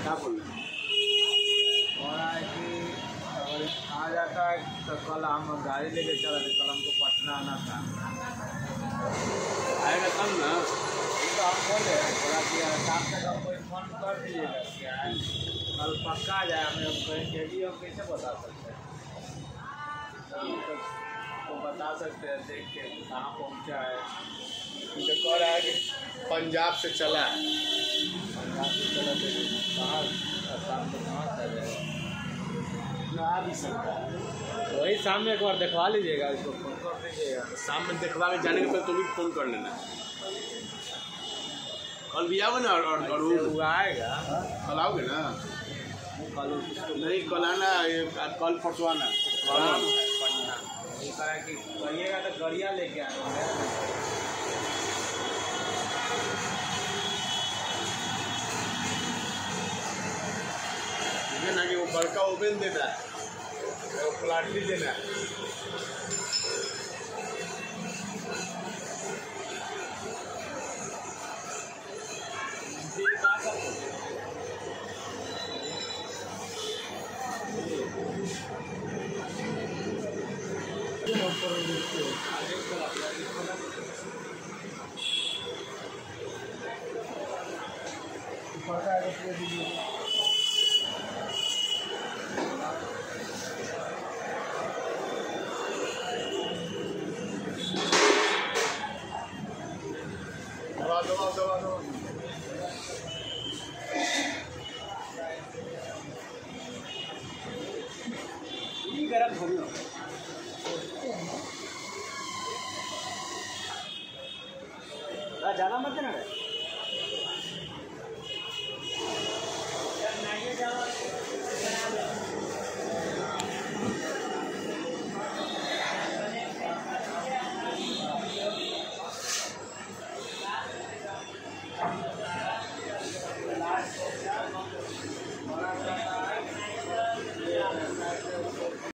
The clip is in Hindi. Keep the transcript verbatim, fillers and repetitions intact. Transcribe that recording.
क्या बोल रहे हैं? और है कि अगर आ जाता है तो कल हम गाड़ी लेके चला थे, कल हमको पटना आना था। आएगा तब ना। तो हम बोले थोड़ा कि शाम तक हमको फोन कर दीजिएगा क्या है, कल पक्का आ जाए। हमें हम कहेंगे कि हम कैसे बता सकते हैं, तो बता सकते हैं देख के कहाँ पहुँचा है। तो कह रहा है कि पंजाब से चला है। पंजाब से चला तो कहाँ शाम को कहाँ से जाएगा, ना आ भी सकता है। वही शाम में एक बार दिखवा लीजिएगा, इसको फोन कर दीजिएगा। शाम में दिखवा के जाने के पहले तुम भी फोन कर लेना। कल भी आओगे ना? और और और वो वो आएगा कल आओगे ना? कल उसको नहीं कल आना, ये कल परसों आना। पटना ये कहा कि करिएगा तो गरिया लेके आएंगे। ठीक है ना कि वो बड़का ओपन देता है, वो प्लास्टिक देना है। पता है